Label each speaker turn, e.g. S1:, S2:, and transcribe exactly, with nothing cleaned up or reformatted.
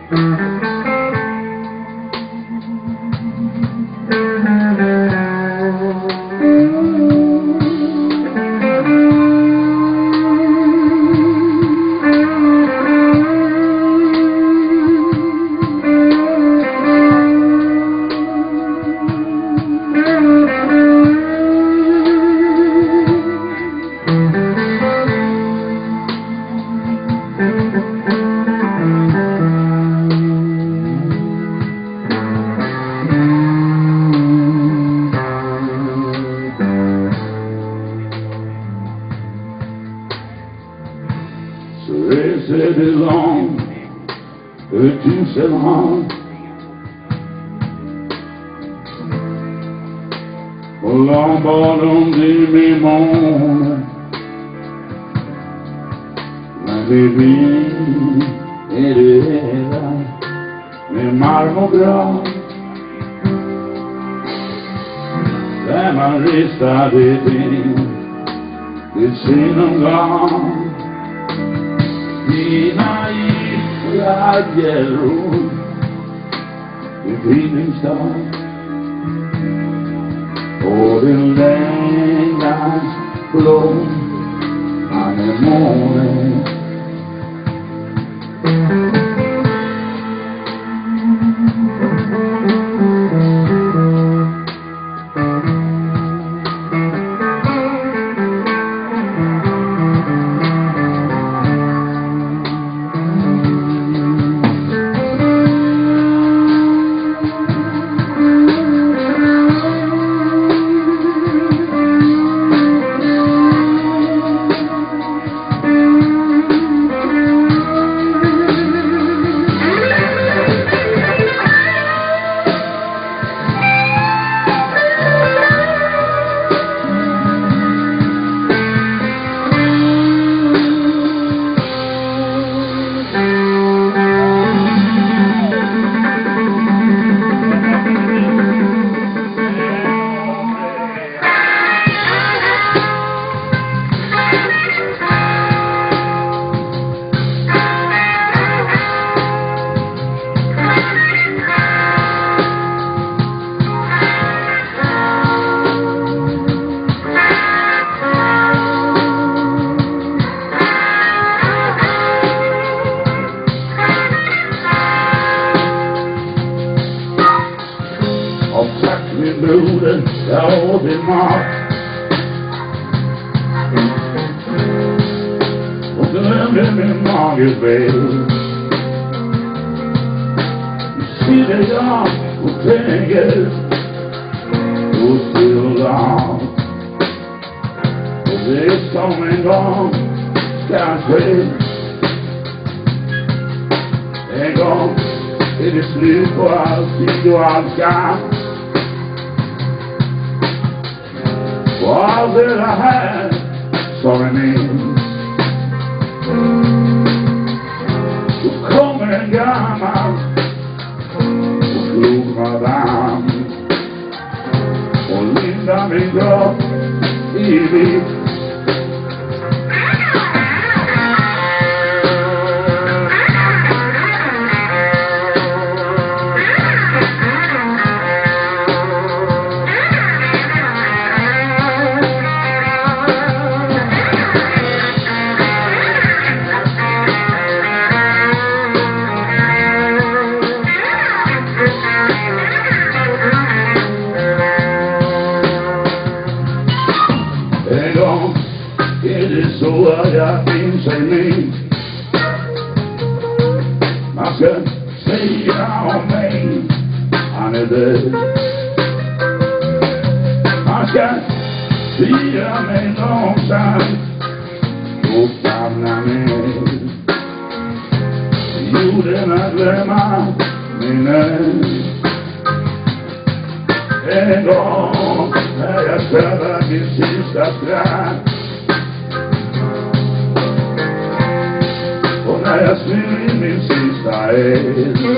S1: C'est des langues que tu sèmeras pour l'abandonner mes mondes, ma bébé et les mes marmots la majesté de des synagogues. Naïf la yellow, the evening star, oh the land lights glow on the morning. Bloeden, dood in maart. Op de lemmen in maag weet. Je ziet het ja, hoe denk je, hoe stil lang. Het is coming on, can't wait. En dan, it is lief voor als die door ons gaan. All that I had, sorry name, to come and gone, to look my down, for Linda me go, Evie. It is so what I've been saying. I said, say it on me, on it is. I said, see you a long time, oh, I'm not in. You did not let my name. And oh, I said, I can see stuff that. När jag smyger min sista eld.